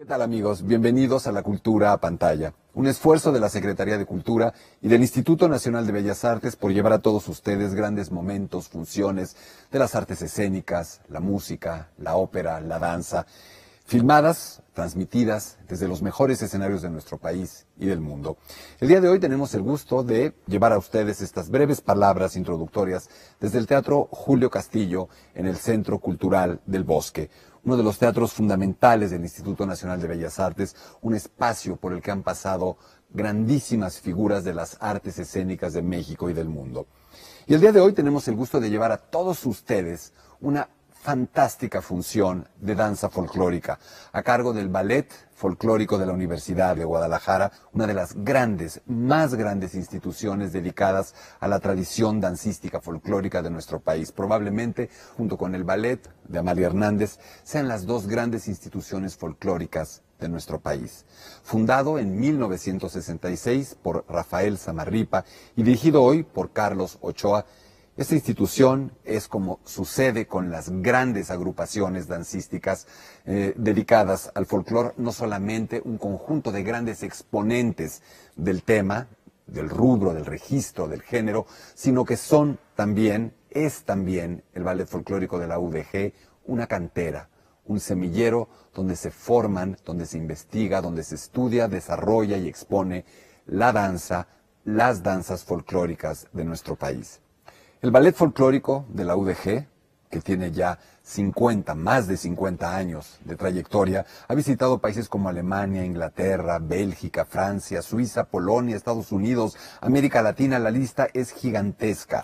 ¿Qué tal, amigos? Bienvenidos a La Cultura a Pantalla, un esfuerzo de la Secretaría de Cultura y del Instituto Nacional de Bellas Artes por llevar a todos ustedes grandes momentos, funciones de las artes escénicas, la música, la ópera, la danza, filmadas, transmitidas desde los mejores escenarios de nuestro país y del mundo. El día de hoy tenemos el gusto de llevar a ustedes estas breves palabras introductorias desde el Teatro Julio Castillo en el Centro Cultural del Bosque, uno de los teatros fundamentales del Instituto Nacional de Bellas Artes, un espacio por el que han pasado grandísimas figuras de las artes escénicas de México y del mundo. Y el día de hoy tenemos el gusto de llevar a todos ustedes una fantástica función de danza folclórica a cargo del Ballet Folclórico de la Universidad de Guadalajara, una de las grandes, más grandes instituciones dedicadas a la tradición dancística folclórica de nuestro país. Probablemente, junto con el Ballet de Amalia Hernández, sean las dos grandes instituciones folclóricas de nuestro país. Fundado en 1966 por Rafael Samarripa y dirigido hoy por Carlos Ochoa, esta institución es, como sucede con las grandes agrupaciones dancísticas dedicadas al folclore, no solamente un conjunto de grandes exponentes del tema, del rubro, del registro, del género, sino que es también el Ballet Folclórico de la UDG una cantera, un semillero donde se forman, donde se investiga, donde se estudia, desarrolla y expone la danza, las danzas folclóricas de nuestro país. El Ballet Folclórico de la UDG, que tiene ya más de 50 años de trayectoria, ha visitado países como Alemania, Inglaterra, Bélgica, Francia, Suiza, Polonia, Estados Unidos, América Latina. La lista es gigantesca.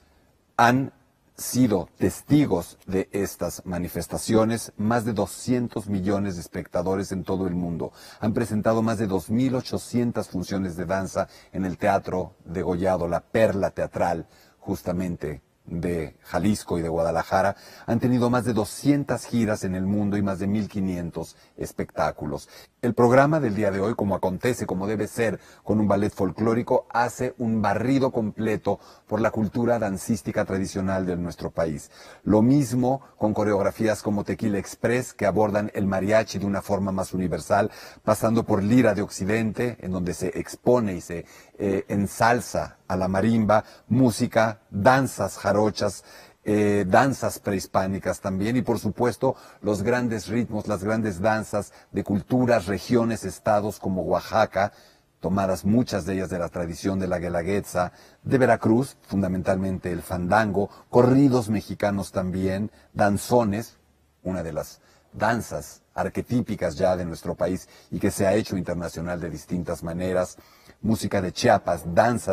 Han sido testigos de estas manifestaciones más de 200 millones de espectadores en todo el mundo. Han presentado más de 2.800 funciones de danza en el Teatro Degollado, la perla teatral, justamente de Jalisco y de Guadalajara. Han tenido más de 200 giras en el mundo y más de 1.500 espectáculos. El programa del día de hoy, como acontece, como debe ser con un ballet folclórico, hace un barrido completo por la cultura dancística tradicional de nuestro país. Lo mismo con coreografías como Tequila Express, que abordan el mariachi de una forma más universal, pasando por Lira de Occidente, en donde se expone y se ensalza a la marimba, música, danzas jarochas, danzas prehispánicas también, y por supuesto los grandes ritmos, las grandes danzas de culturas, regiones, estados como Oaxaca, tomadas muchas de ellas de la tradición de la guelaguetza, de Veracruz, fundamentalmente el fandango, corridos mexicanos también, danzones, una de las danzas arquetípicas ya de nuestro país y que se ha hecho internacional de distintas maneras, música de Chiapas, danza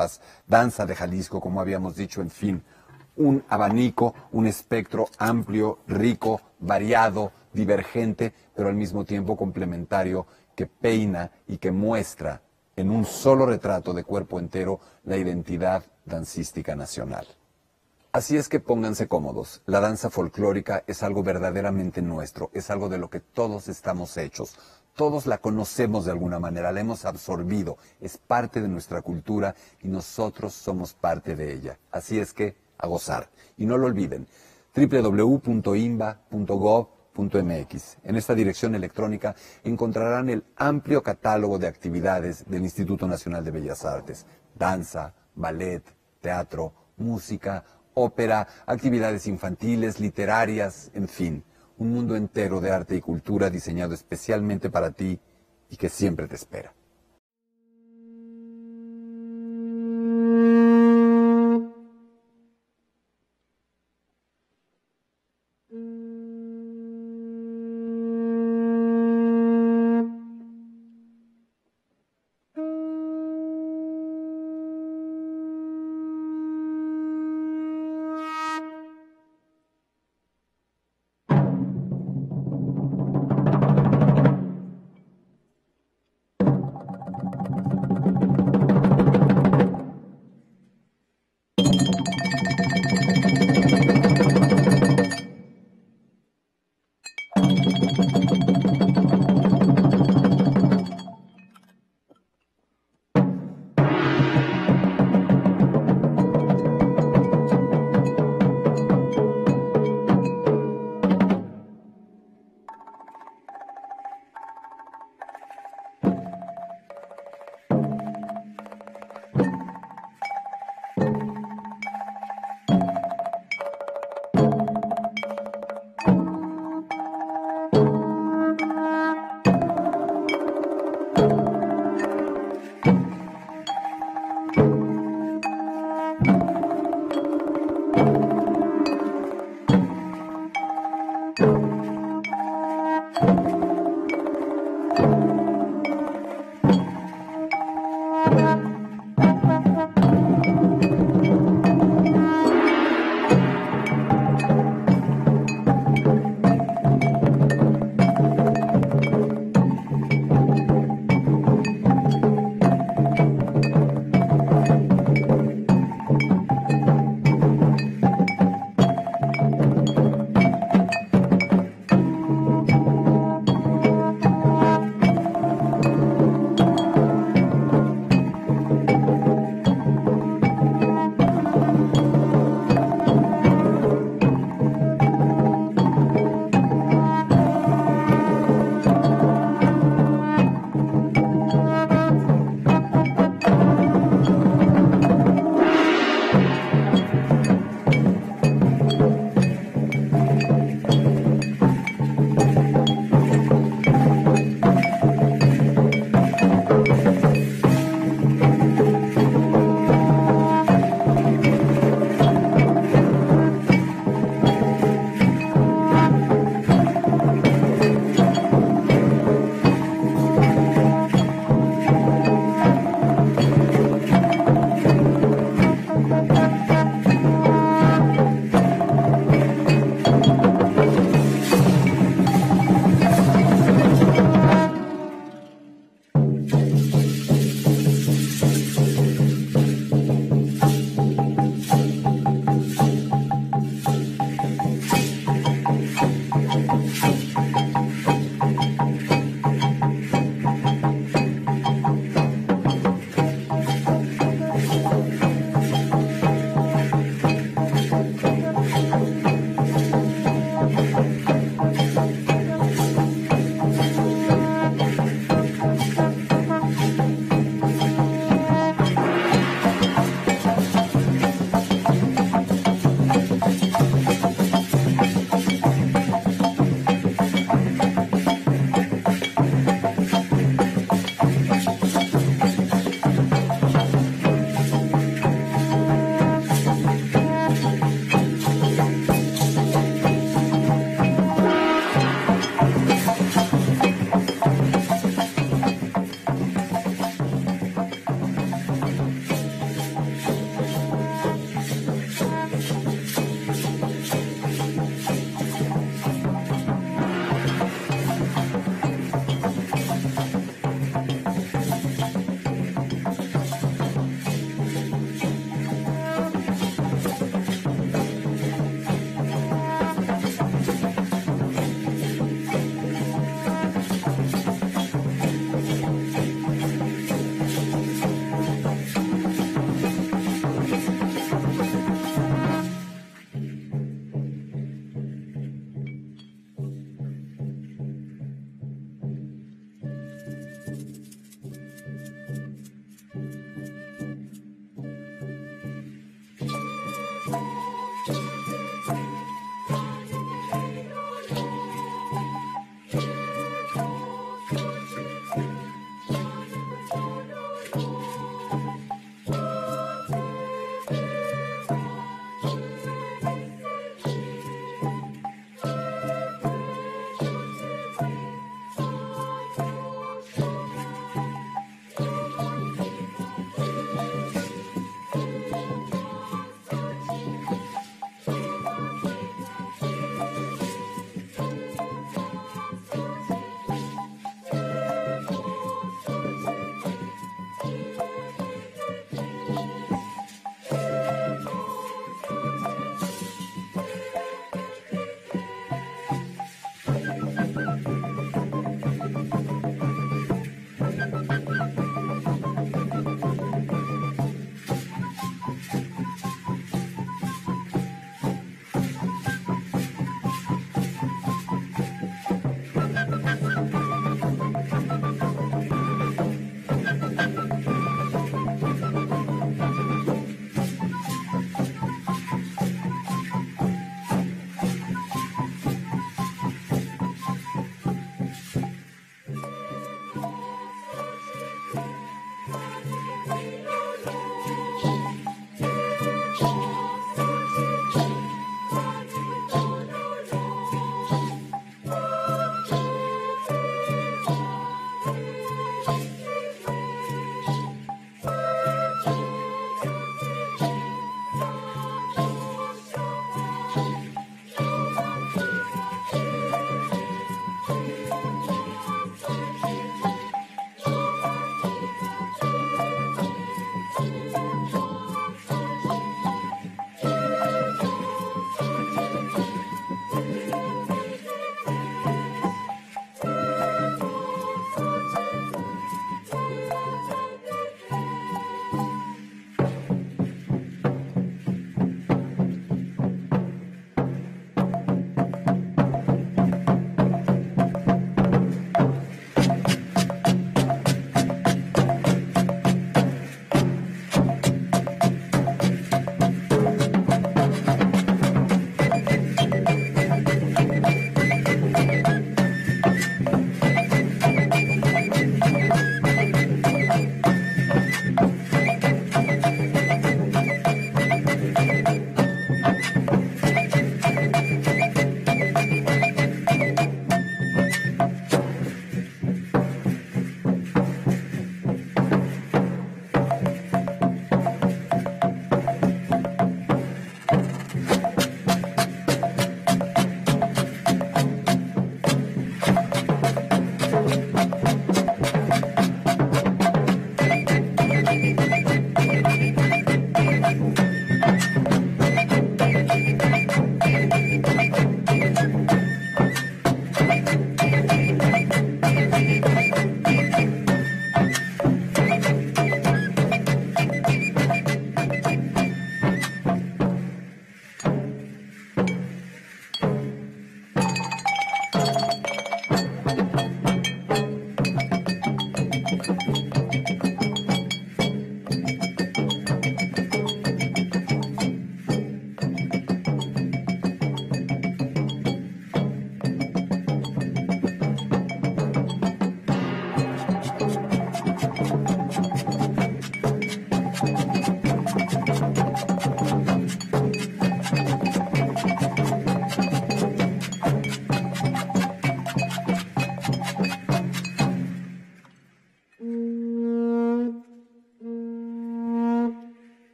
de Jalisco, como habíamos dicho, en fin, un abanico, un espectro amplio, rico, variado, divergente, pero al mismo tiempo complementario, que peina y que muestra en un solo retrato de cuerpo entero la identidad dancística nacional. Así es que pónganse cómodos. La danza folclórica es algo verdaderamente nuestro, es algo de lo que todos estamos hechos. Todos la conocemos de alguna manera, la hemos absorbido, es parte de nuestra cultura y nosotros somos parte de ella. Así es que a gozar. Y no lo olviden, www.imba.gov.mx. En esta dirección electrónica encontrarán el amplio catálogo de actividades del Instituto Nacional de Bellas Artes. Danza, ballet, teatro, música, ópera, actividades infantiles, literarias, en fin, un mundo entero de arte y cultura diseñado especialmente para ti y que siempre te espera.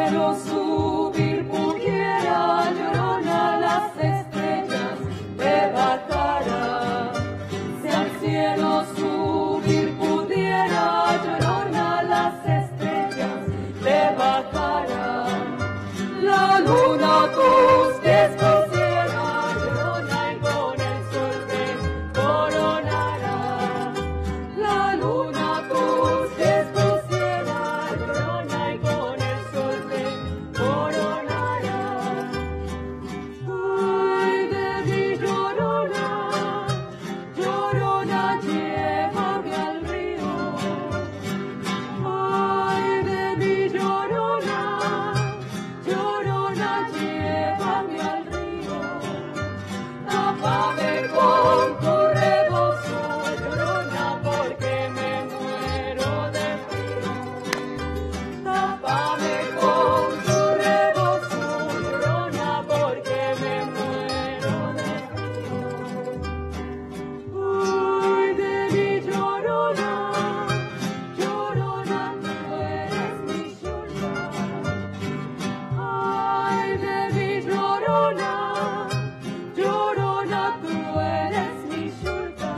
cielo subir pudiera, llorona, las estrellas te bajará. Si al cielo subir pudiera, llorona, las estrellas te bajará. La luna tus pies pusiera, llorona, y con el sol te coronará. La luna tus pies pusiera, llorona, y con el sol te coronará. Ay de mi llorona, llorona, llévame al río. Ay de mi llorona, llorona, llévame al río. Tápame con tu rebozo, llorona, porque me muero de frío. Tápame con tu rebozo, llorona, porque me muero de frío. Ay de mi llorona, llorona, tú eres mi yulka. Ay de mi llorona, llorona, tú eres mi yulka.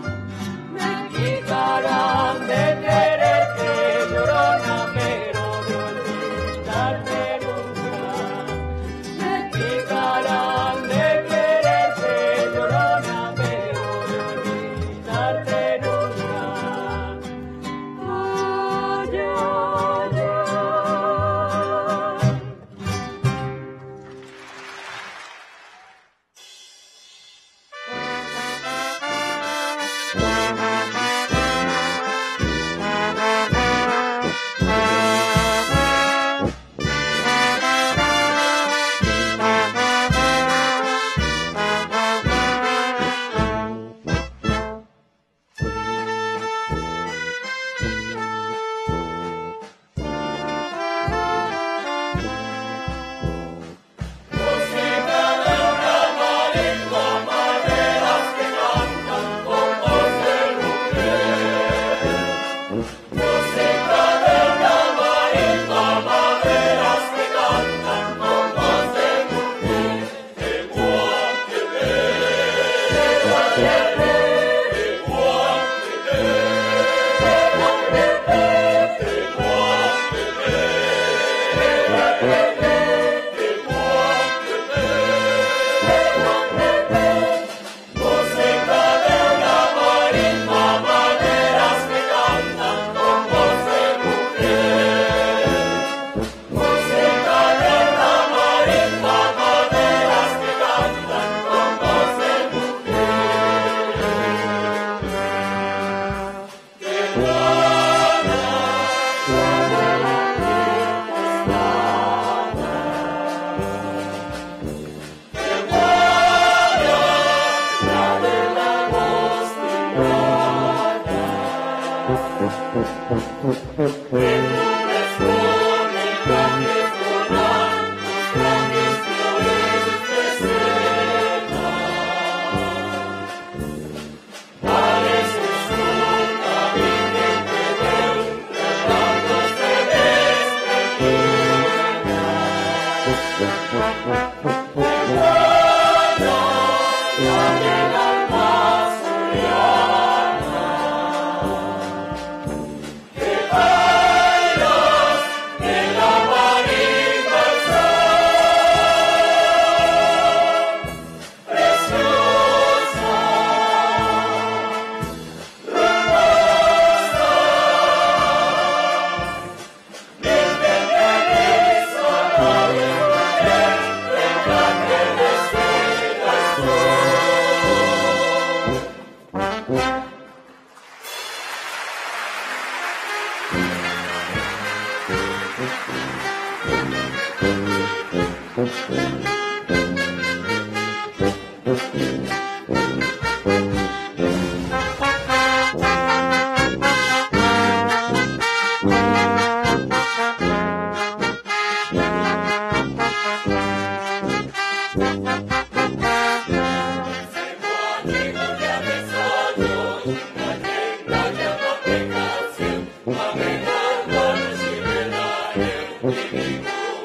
Me quitarán de quererte, llorona, pero de olvidarte nunca. Me quitarán de quererte, llorona, pero de olvidarte nunca. Ay, ay, ay. Amén,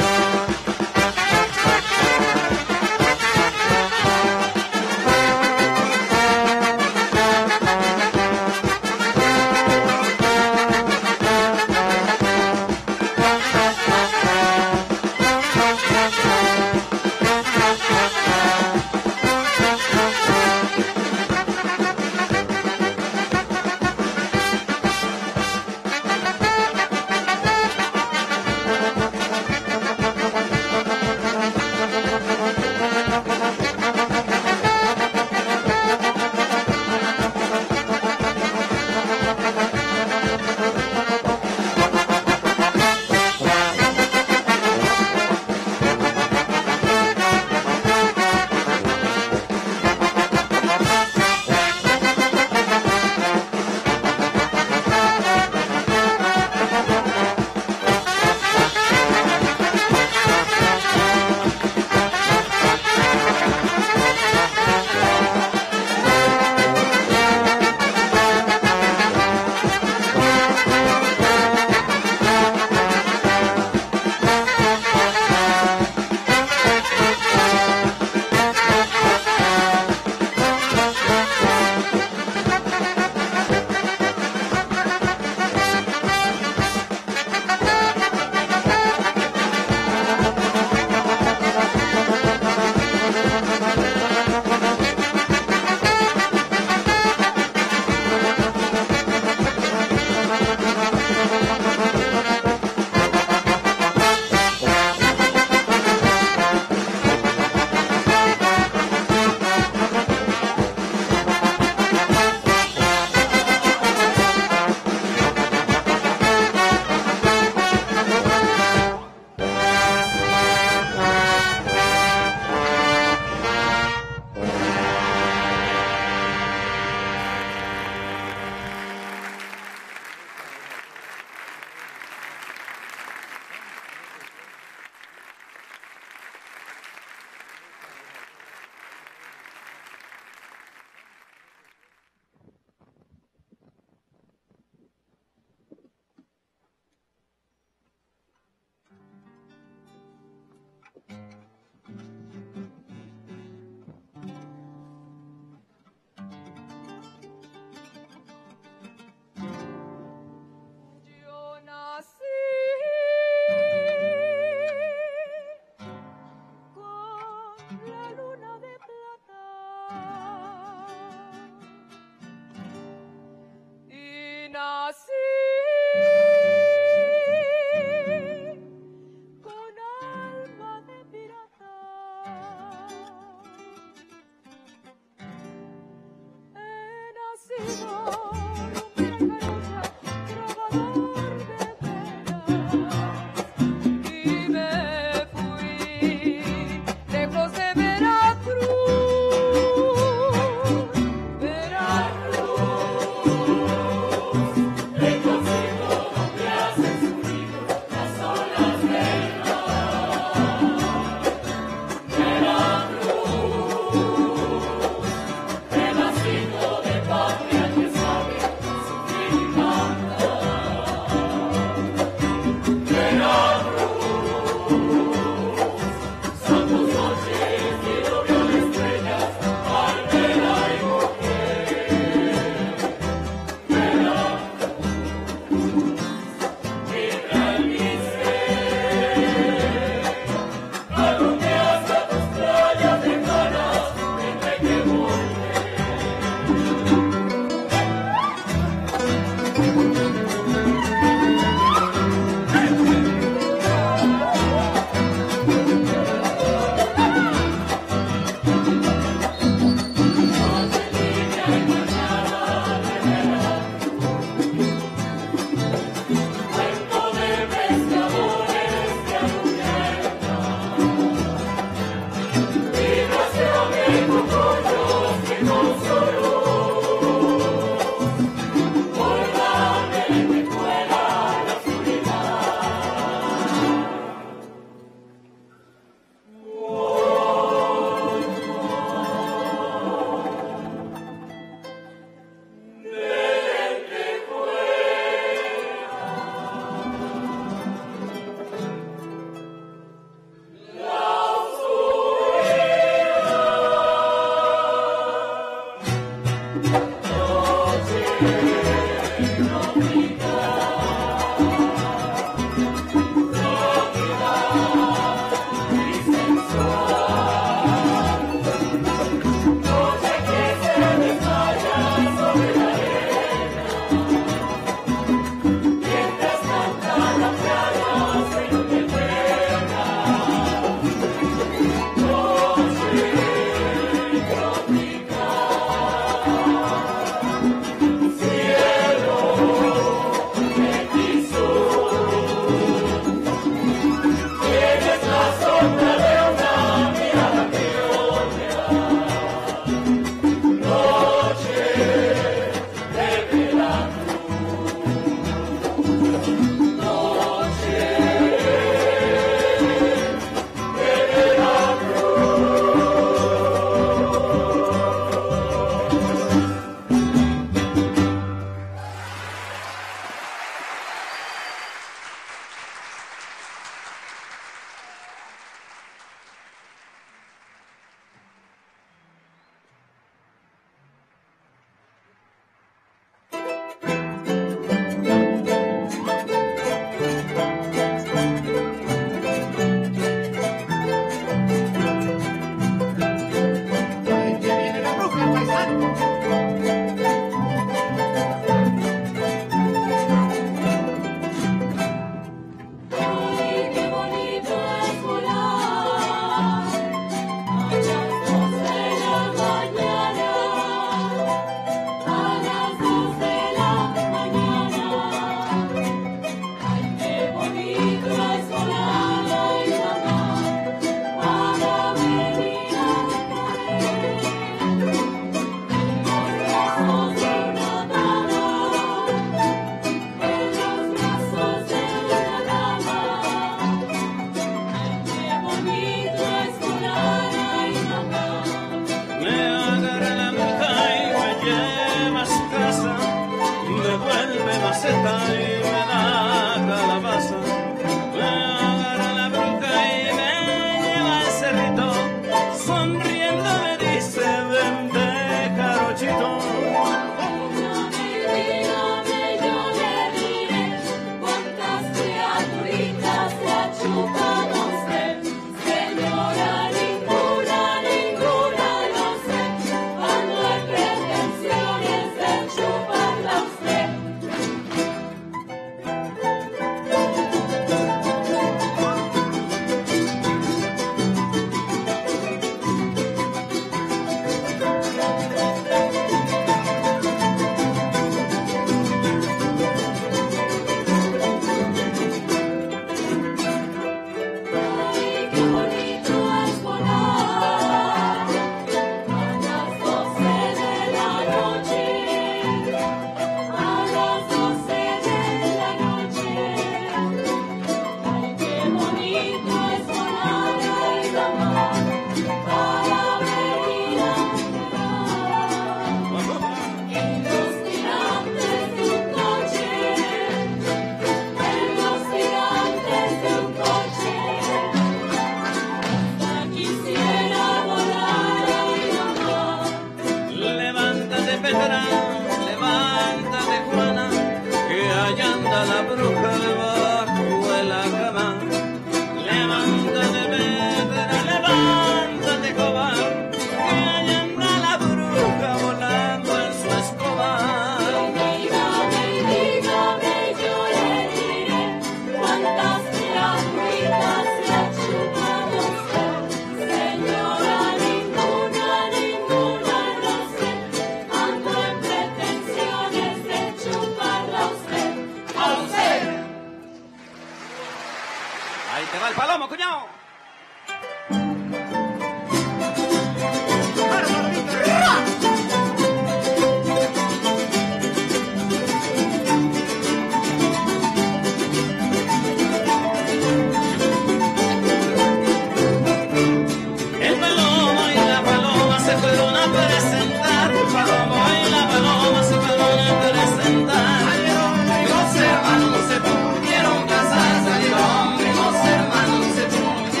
Los hermanos se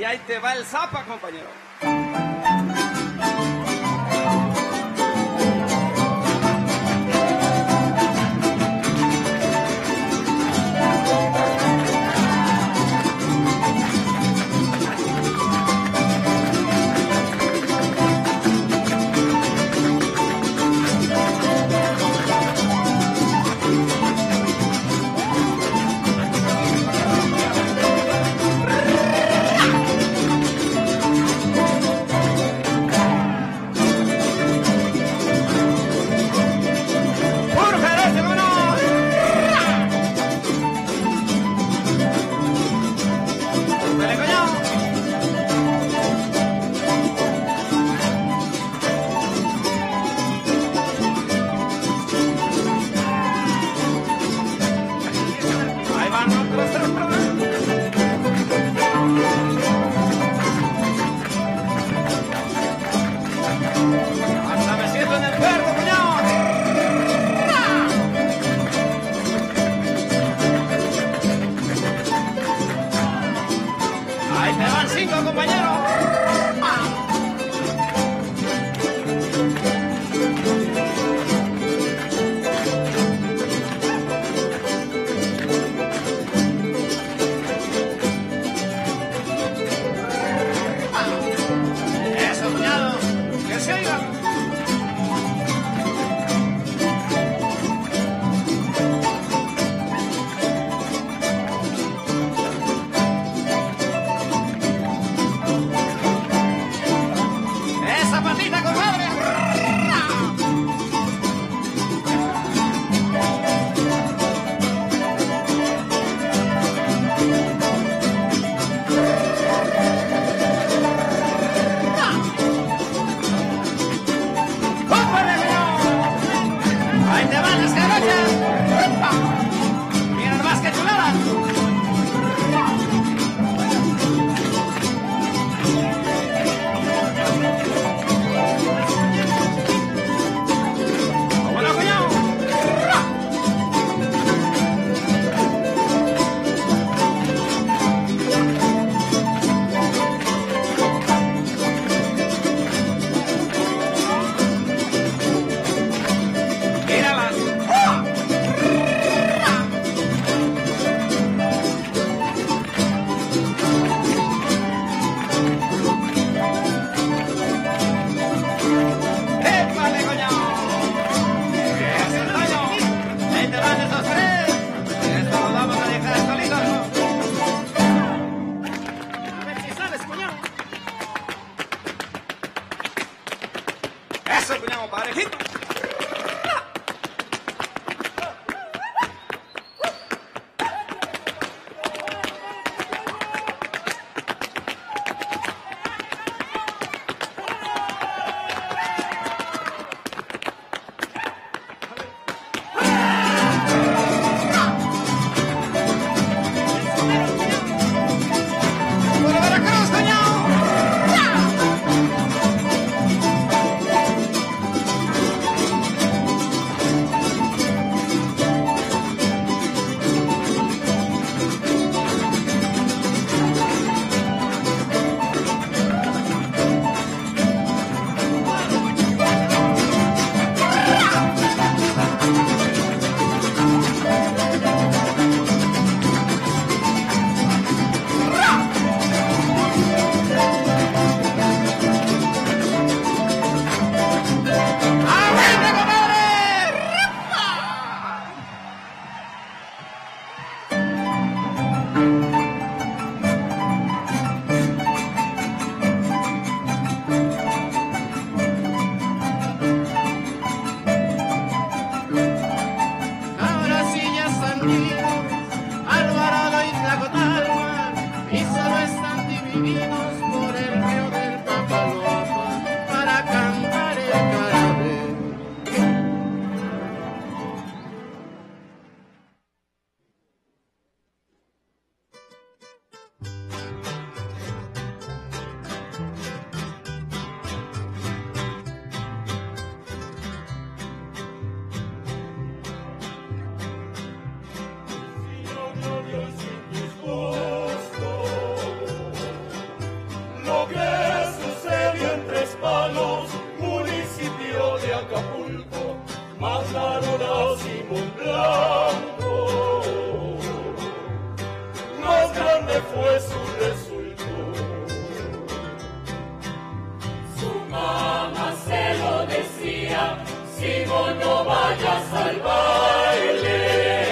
ahí te va el zapa, compañero. mataron a Simón Blanco. Más grande fue su resultado. Su mamá se lo decía, Simón, no vayas al baile.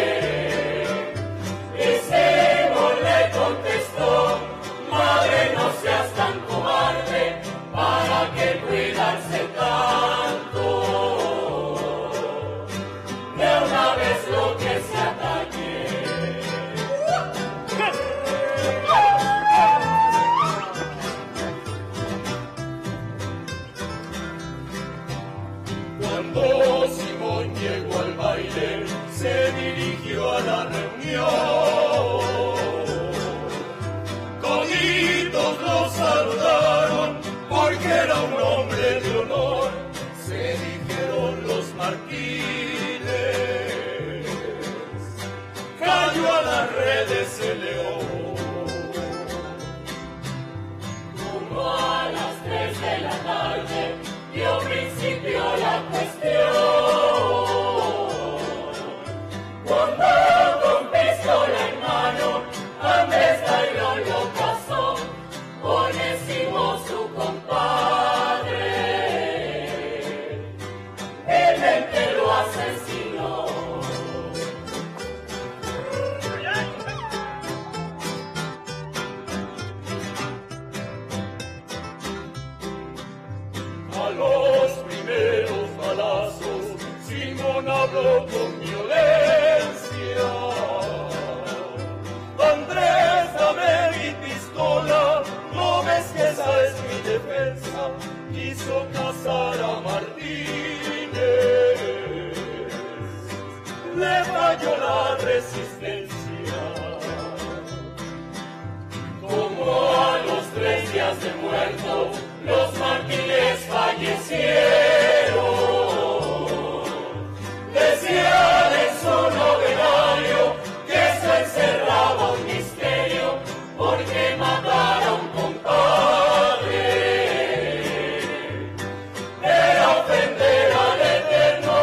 Y Simón le contestó, madre, no seas tan cobarde, para que cuidarse tanto. De una vez lo que se ataque. Cuando Simón llegó al baile, se dirigió a la reunión. Toditos lo saludaron, porque era un hombre de honor. Se dijeron los Martínez. Cayó a las redes el león. Como a las 3 de la tarde dio principio la cuestión. Cuando con pistola en mano Andrés Taylor lo casó, Onésimo su compadre, el mente lo asesinó. A los primeros balazos, Simón habló con violencia. Andrés, dame mi pistola, no ves que esa es mi defensa. Quiso cazar a Martínez, le falló la resistencia. Como a los 3 días de muerto, los Martínez fallecieron. Decían en su novenario que eso encerraba un misterio, porque matar a un compadre era ofender al Eterno.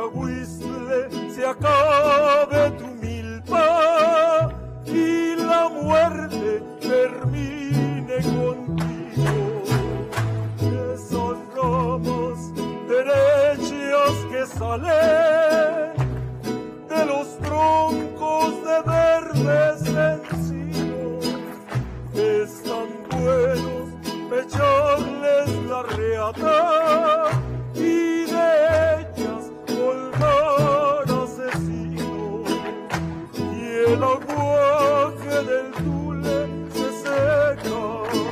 Huizle se acabe tu milpa y la muerte termine contigo. Esas ramas derechas que salen de los troncos de verdes encinos están buenos para echarles la reata y de ellas colgar asesinos. Y el aguaje del Tule se seca,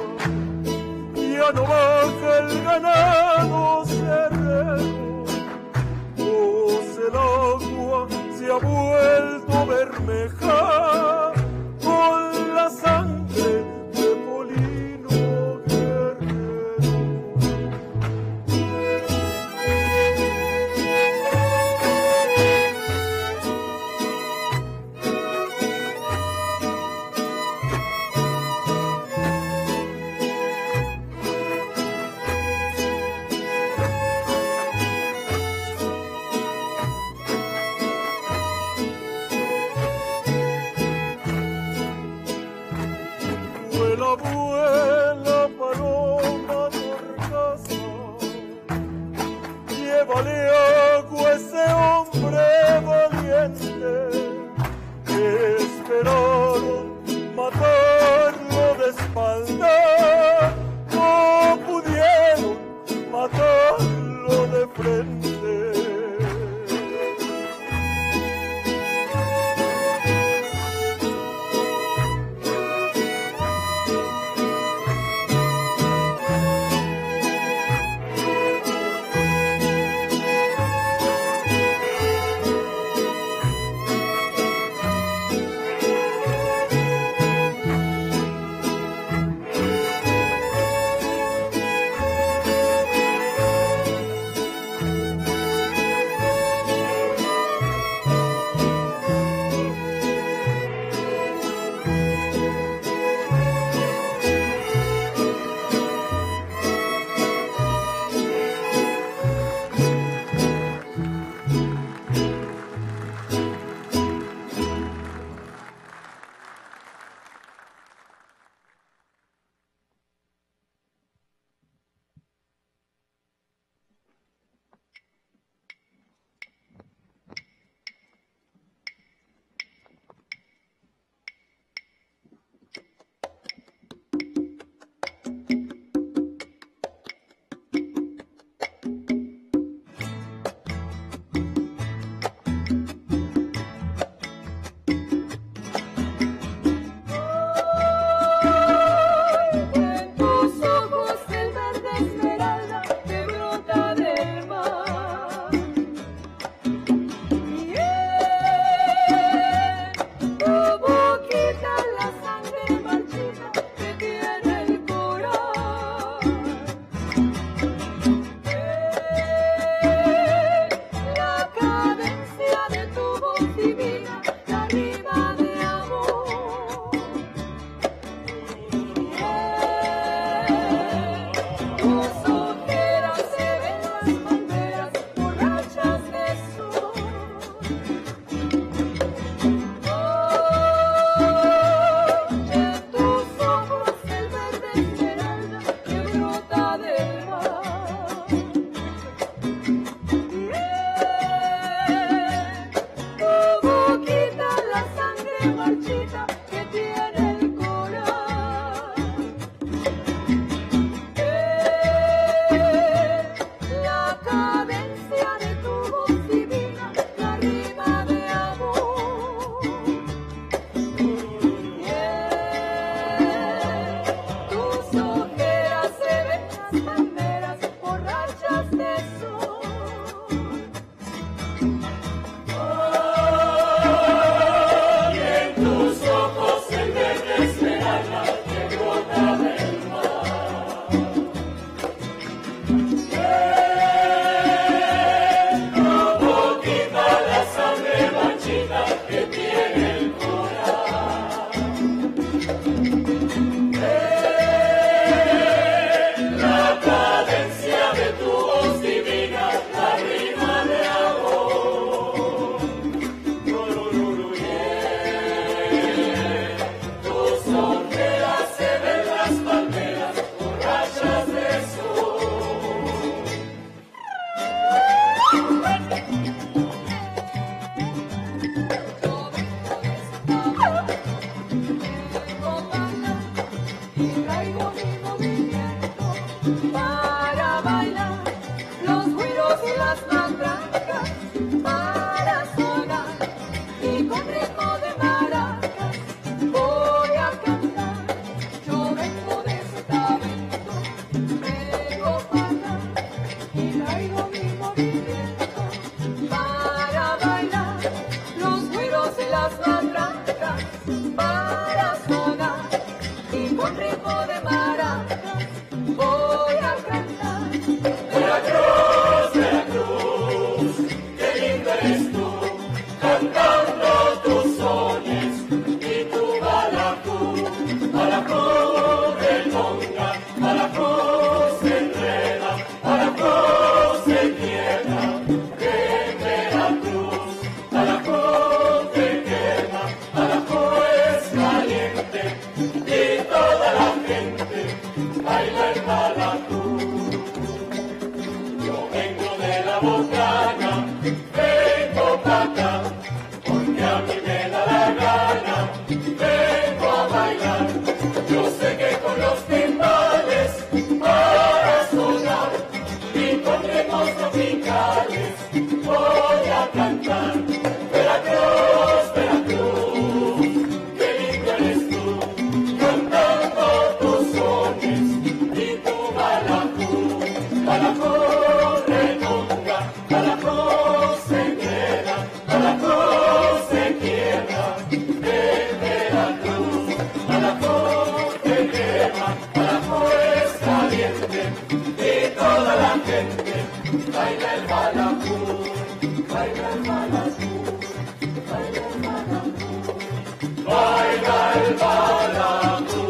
ya no baja el ganado cerrero, pues el agua se ha vuelto bermeja con la sangre de Polino Guerrero. Vuela paloma torcasa, llévale agua a ese hombre valiente que esperaron matarlo de espalda, no pudieron matarlo de frente. la bocana, vengo pa' acá, porque a mí me da la gana, vengo a bailar. Yo sé que con los timbales para sonar y con ritmos tropicales voy a cantar. Veracruz, Veracruz, qué lindo eres tú, cantando tus sones y tu balacú. Balacú redonda, balacú se queda, balacú se quiebra de Veracruz. Balacú te quema, balacú es caliente y toda la gente baila el balacú, baila el balacú, baila el balacú, baila el balacú.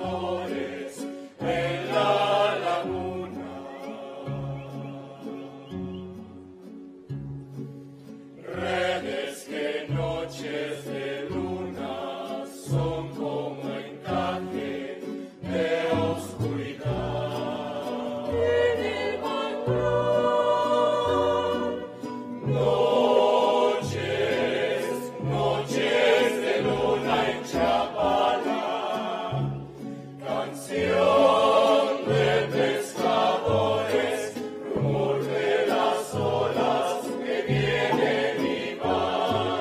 pescadores en la laguna. Redes que noches de luna son como encaje de oscuridad. En el balcón, noches de luna en Chapala, canción de pescadores, rumor de las olas que vienen y van.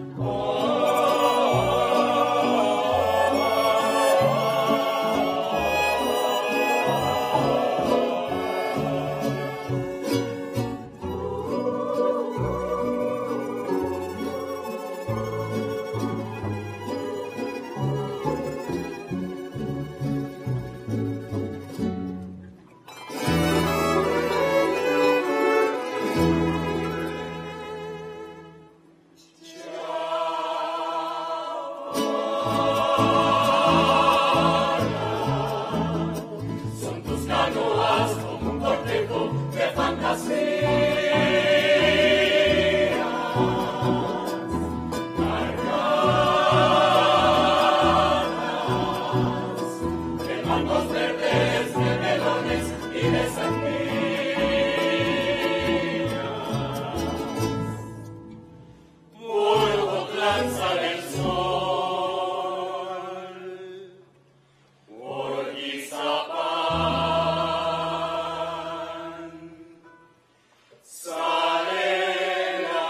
Son tus canoas como un cortejo de fantasía, cargadas de mangos verdes, de melones y de sandías. Por Ocotlán sale el sol, por Izapán sale la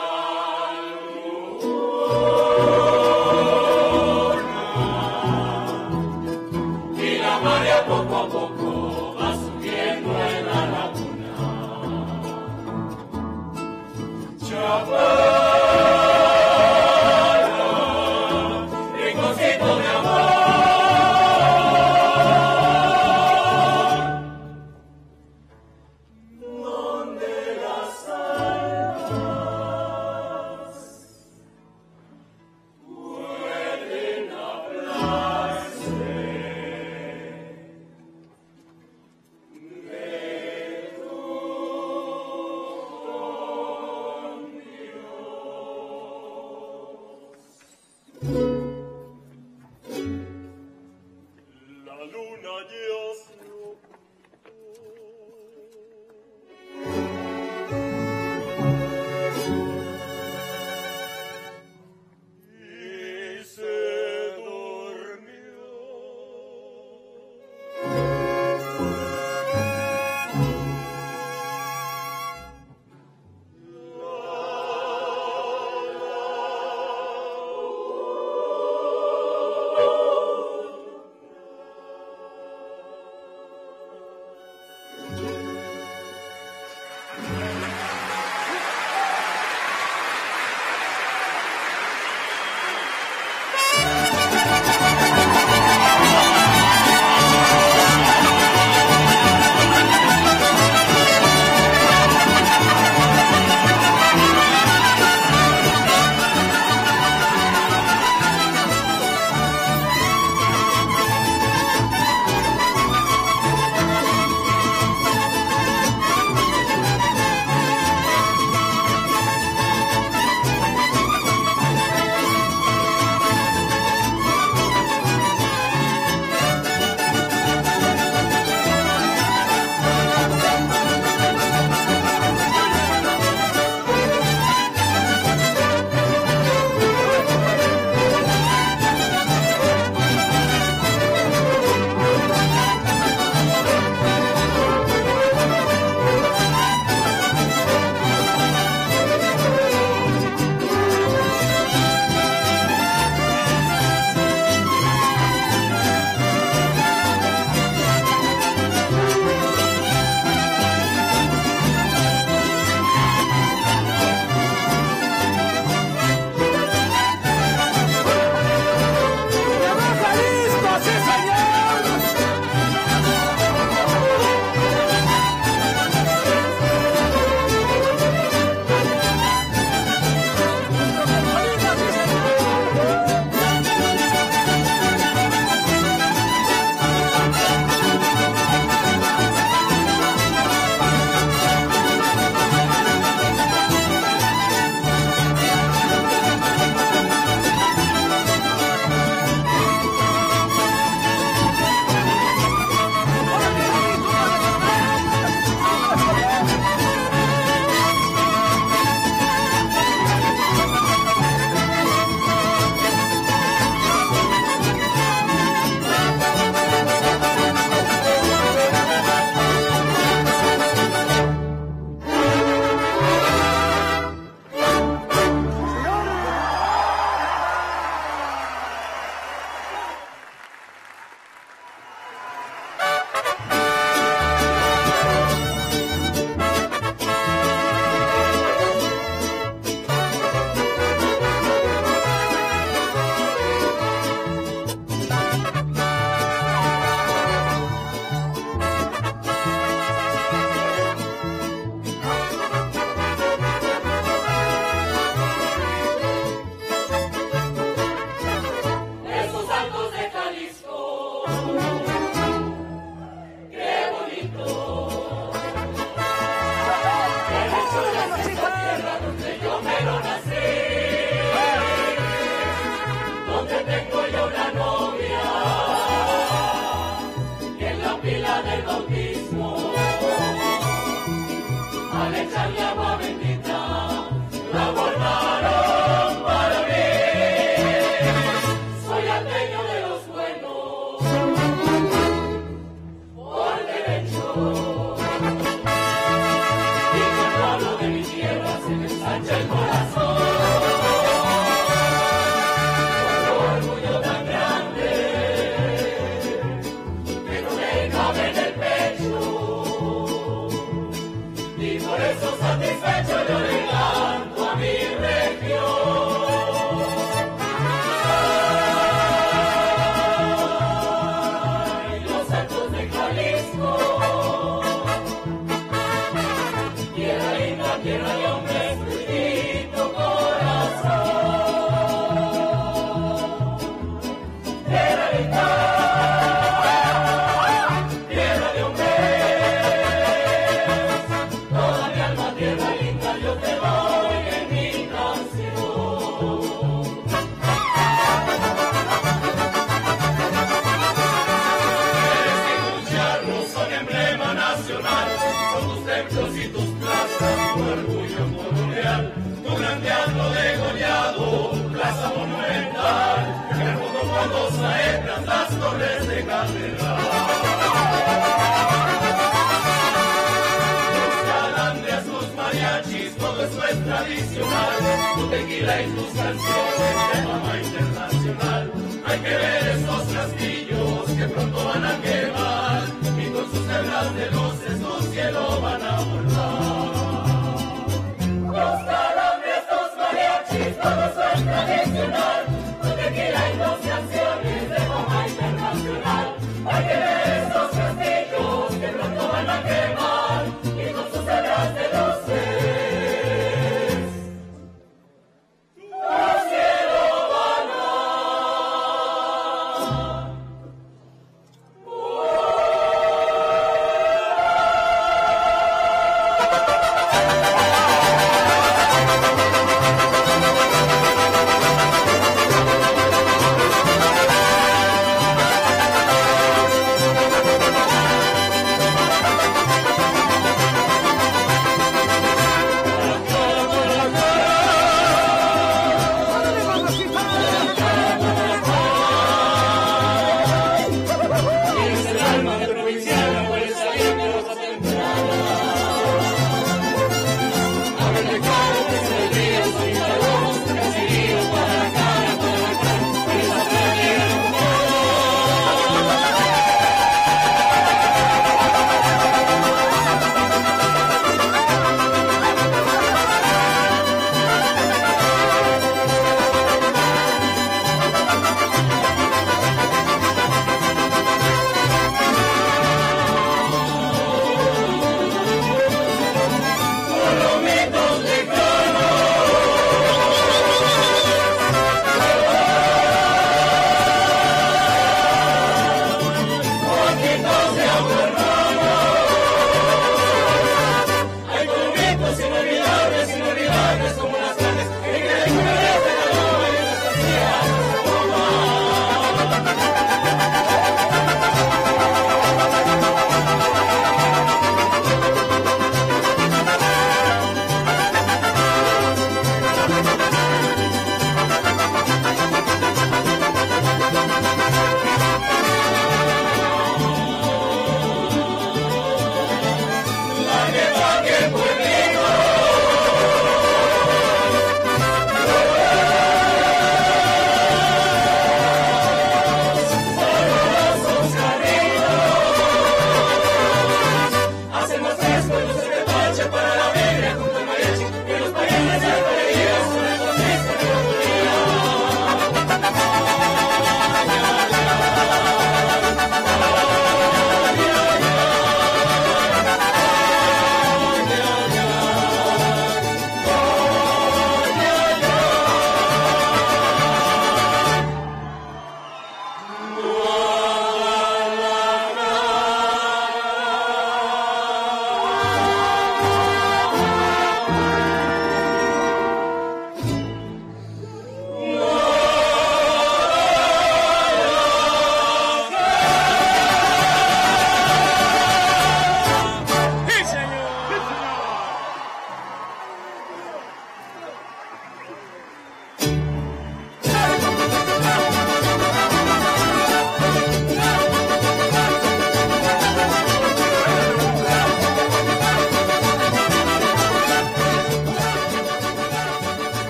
luna y la marea poco a poco va subiendo en la laguna. Chapala, rinconcito de amor. Donde las almas pueden hablarse de tu la luna ya se y se durmió. darle agua bendita, la guardaron para mí. Soy alteño de los buenos, por derecho. Y cuando hablo de mi tierra se me ensancha el corazón. Con orgullo tan grande que no me cabe en el pecho. Y por eso satisfecho yo le canto a mi región. Ay, los altos de Jalisco, tierra linda, tierra de hombres, bendito corazón. Tierra linda, tierra de hombres, toda mi alma, tierra linda, yo te doy en mi canción. Escucharnos son emblema nacional, con tus templos y tus plazas, tu orgullo colonial, tu gran teatro degollado, plaza monumental, en el mundo cuando saetran las torres de catedral. Tus calandrias, tus mariachis, todo eso es tradicional, tu tequila y tus canciones de fama internacional. Hay que ver esos castillos que pronto van a quemar y con sus hebras de luces tu cielo van a volar. Los calandrias, tus mariachis, todo eso es tradicional, tu tequila y tus canciones de fama internacional. Hay que ver esos castillos que pronto van a quemar y con sus hebras de luces tu cielo van a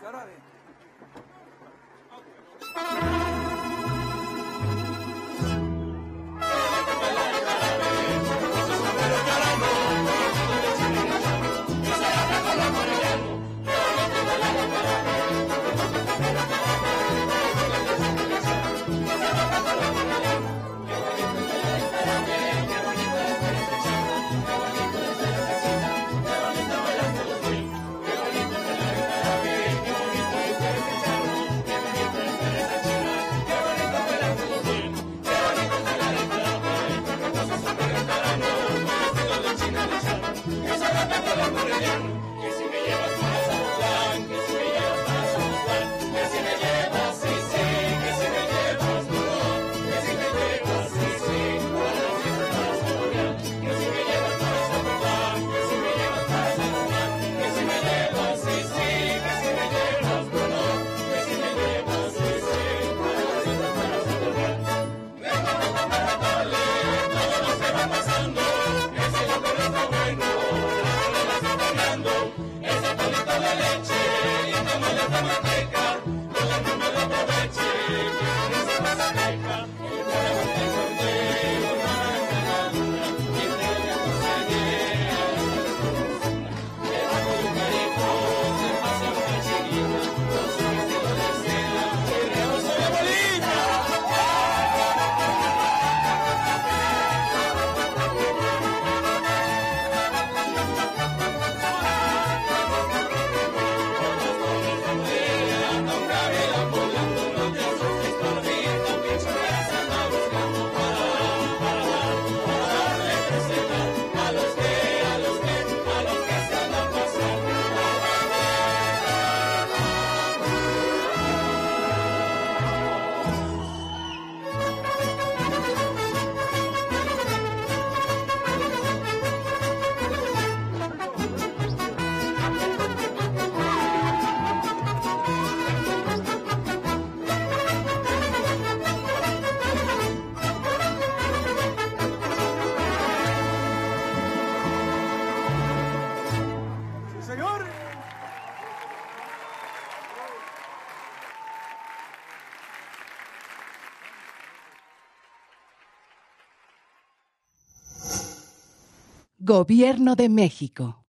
Gobierno de México.